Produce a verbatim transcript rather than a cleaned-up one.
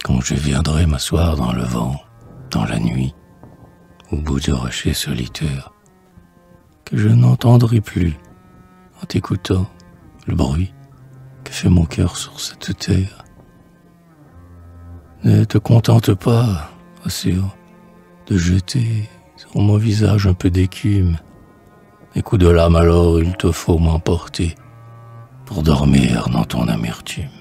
quand je viendrai m'asseoir dans le vent, dans la nuit, au bout du rocher solitaire, que je n'entendrai plus, en t'écoutant, le bruit que fait mon cœur sur cette terre. Ne te contente pas, océan, de jeter sur mon visage un peu d'écume. Des coups de lame alors il te faut m'emporter pour dormir dans ton amertume.